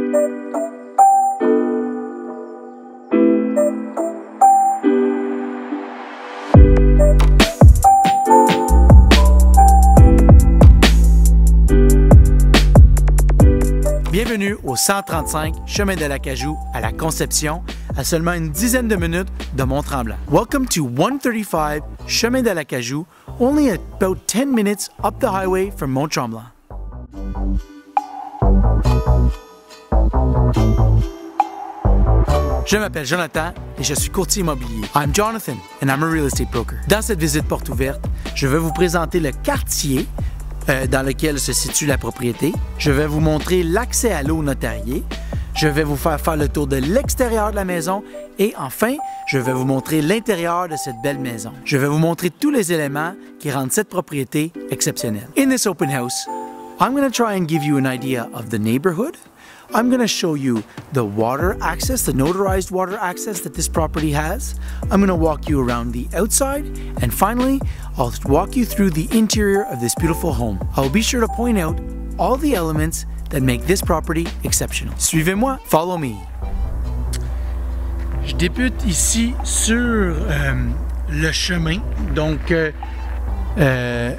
Bienvenue au 135 Chemin de l'Acajou à la Conception, à seulement une dizaine de minutes de Mont-Tremblant. Welcome to 135 Chemin de l'Acajou, only about 10 minutes up the highway from Mont-Tremblant. Je m'appelle Jonathan et je suis courtier immobilier. I'm Jonathan and I'm a real estate broker. Dans cette visite porte ouverte, je vais vous présenter le quartier dans lequel se situe la propriété. Je vais vous montrer l'accès à l'eau notariée. Je vais vous faire le tour de l'extérieur de la maison et enfin, je vais vous montrer l'intérieur de cette belle maison. Je vais vous montrer tous les éléments qui rendent cette propriété exceptionnelle. In this open house, I'm going to try and give you an idea of the neighborhood. I'm going to show you the water access, the notarized water access that this property has. I'm going to walk you around the outside, and finally, I'll walk you through the interior of this beautiful home. I'll be sure to point out all the elements that make this property exceptional. Suivez-moi, follow me. Je débute ici sur le chemin, donc le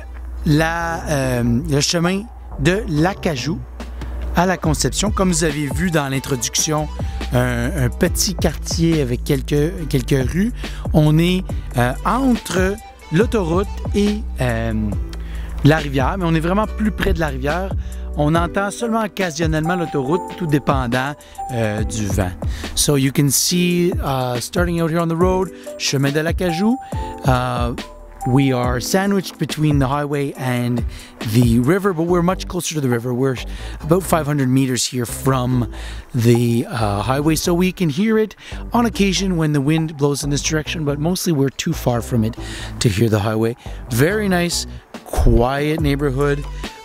chemin de l'Acajou à la Conception. Comme vous avez vu dans l'introduction, un petit quartier avec quelques rues. On est entre l'autoroute et la rivière, mais on est vraiment plus près de la rivière. On entend seulement occasionnellement l'autoroute, tout dépendant du vent. So you can see, starting out here on the road, chemin de l'Acajou. We are sandwiched between the highway and the river, but we're much closer to the river. We're about 500 meters here from the highway, so we can hear it on occasion when the wind blows in this direction, but mostly we're too far from it to hear the highway. Very nice, quiet neighborhood.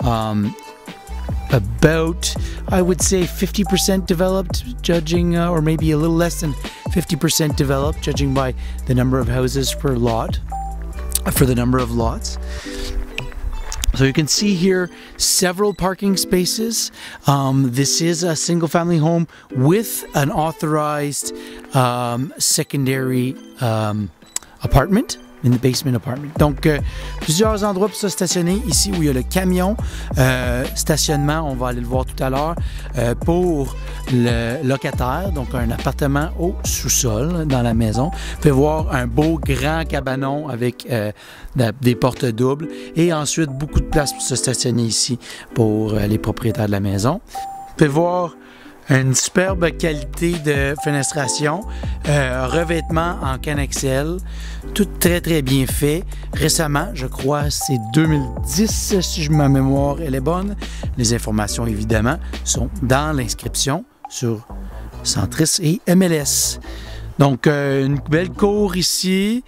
About, I would say, 50% developed, judging, or maybe a little less than 50% developed, judging by the number of houses per lot. For the number of lots. So you can see here several parking spaces. This is a single family home with an authorized secondary apartment. In the basement apartment. Donc, plusieurs endroits pour se stationner. Ici où il y a le camion stationnement, on va aller le voir tout à l'heure, pour le locataire, donc un appartement au sous-sol dans la maison. Vous pouvez voir un beau grand cabanon avec des portes doubles et ensuite beaucoup de place pour se stationner ici pour les propriétaires de la maison. Vous pouvez voir une superbe qualité de fenestration, revêtement en Canexel, tout très très bien fait. Récemment, je crois c'est 2010 si ma mémoire elle est bonne. Les informations évidemment sont dans l'inscription sur Centris et MLS. Donc une belle cour ici,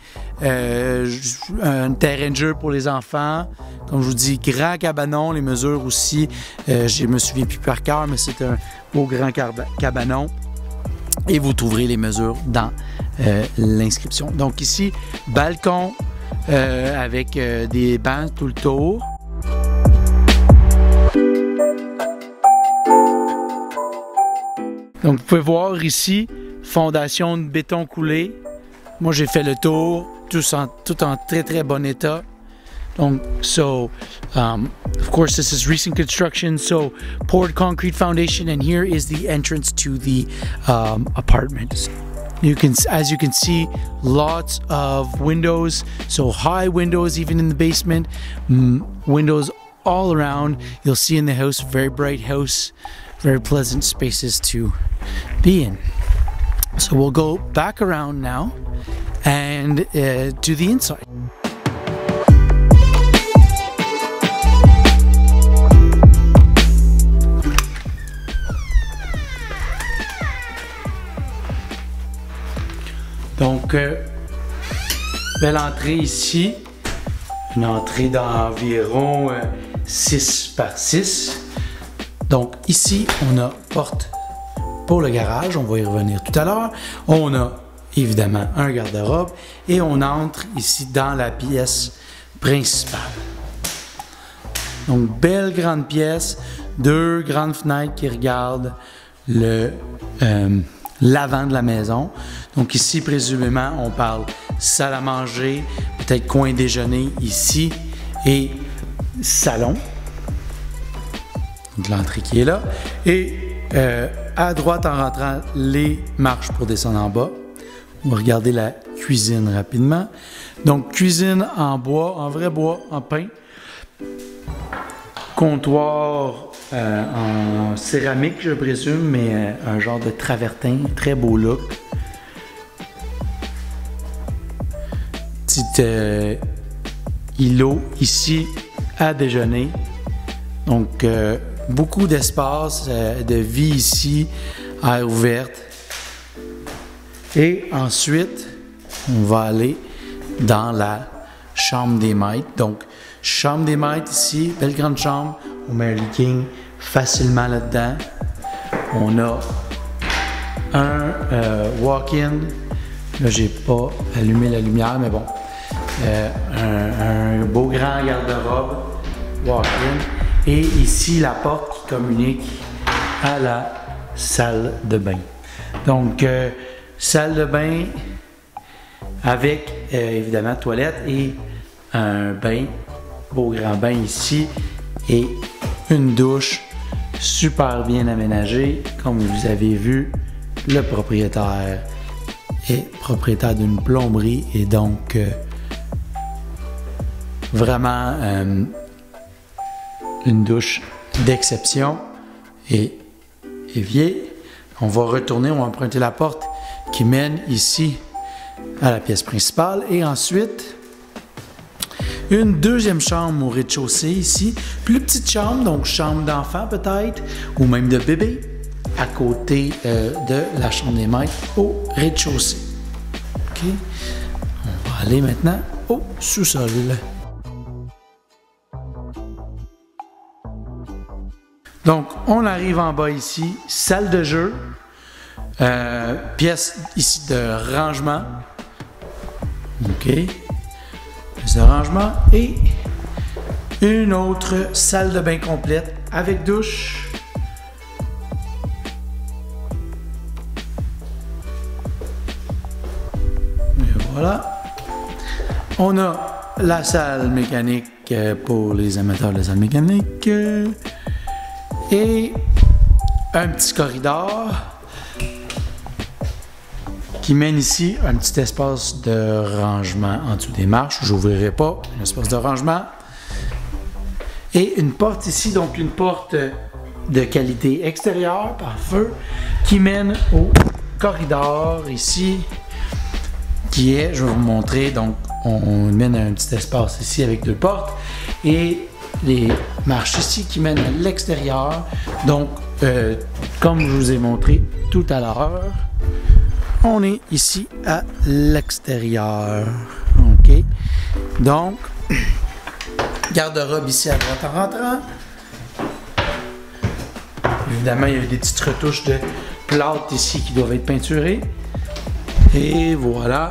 un terrain de jeu pour les enfants. Comme je vous dis, grand cabanon, les mesures aussi, je me souviens plus par cœur, mais c'est un beau grand cabanon. Et vous trouverez les mesures dans l'inscription. Donc ici, balcon avec des bancs tout le tour. Donc vous pouvez voir ici, fondation de béton coulé. Moi j'ai fait le tour, tout en très très bon état. Donc, of course, this is recent construction, so poured concrete foundation, and here is the entrance to the apartment. As you can see, lots of windows, so high windows even in the basement, windows all around. You'll see in the house, very bright house, very pleasant spaces to be in. So we'll go back around now and to the inside. Donc, belle entrée ici, une entrée d'environ 6 par 6. Donc ici, on a porte pour le garage, on va y revenir tout à l'heure. On a évidemment un garde-robe et on entre ici dans la pièce principale. Donc, belle grande pièce, deux grandes fenêtres qui regardent l'avant de la maison. Donc ici, présumément, on parle salle à manger, peut-être coin déjeuner ici et salon. Donc l'entrée qui est là. Et à droite, en rentrant, les marches pour descendre en bas. On va regarder la cuisine rapidement. Donc cuisine en bois, en vrai bois, en pin. Comptoir en céramique, je présume, mais un genre de travertin, très beau look. Petite îlot ici à déjeuner. Donc beaucoup d'espace, de vie ici, air ouverte. Et ensuite, on va aller dans la chambre des maîtres. Donc, chambre des maîtres ici, belle grande chambre. On met un lit king facilement là-dedans. On a un walk-in. Là, j'ai pas allumé la lumière, mais bon. Un beau grand garde-robe walk-in. Et ici, la porte qui communique à la salle de bain. Donc, salle de bain avec, évidemment, toilette et un bain, beau grand bain ici. Et une douche super bien aménagée. Comme vous avez vu, le propriétaire est propriétaire d'une plomberie et donc vraiment une douche d'exception et évier. On va retourner, on va emprunter la porte qui mène ici à la pièce principale et ensuite une deuxième chambre au rez-de-chaussée ici, plus petite chambre, donc chambre d'enfant peut-être, ou même de bébé, à côté de la chambre des maîtres au rez-de-chaussée. OK? On va aller maintenant au sous-sol. Donc, on arrive en bas ici, salle de jeu, pièce ici de rangement. OK? De rangement et une autre salle de bain complète avec douche. Et voilà. On a la salle mécanique pour les amateurs de la salle mécanique et un petit corridor qui mène ici un petit espace de rangement en dessous des marches. Je n'ouvrirai pas, un espace de rangement. Et une porte ici, donc une porte de qualité extérieure par feu qui mène au corridor ici qui est, je vais vous montrer, donc on mène à un petit espace ici avec deux portes et les marches ici qui mènent à l'extérieur. Donc, comme je vous ai montré tout à l'heure, on est ici à l'extérieur. OK? Donc, garde-robe ici à droite en rentrant. Évidemment, il y a des petites retouches de plâtre ici qui doivent être peinturées. Et voilà.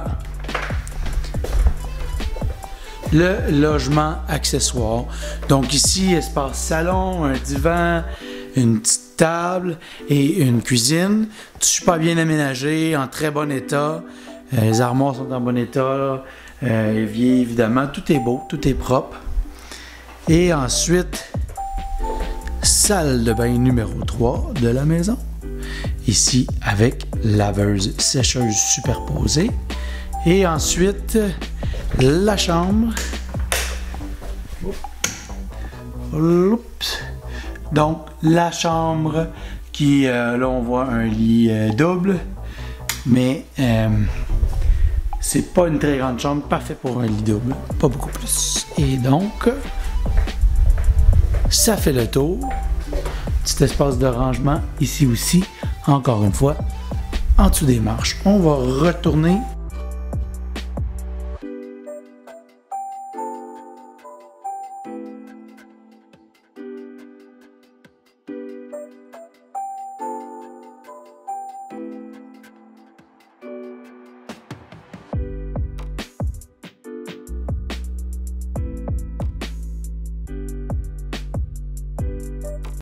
Le logement accessoire. Donc ici, espace salon, un divan, une petite table et une cuisine. Super bien aménagé, en très bon état. Les armoires sont en bon état. Évier, évidemment, tout est beau, tout est propre. Et ensuite, salle de bain numéro 3 de la maison. Ici, avec laveuse, sécheuse superposée. Et ensuite, la chambre. Oups. Donc, la chambre qui, là, on voit un lit double, mais c'est pas une très grande chambre, parfait pour un lit double, pas beaucoup plus. Et donc, ça fait le tour. Petit espace de rangement ici aussi, encore une fois, en dessous des marches. On va retourner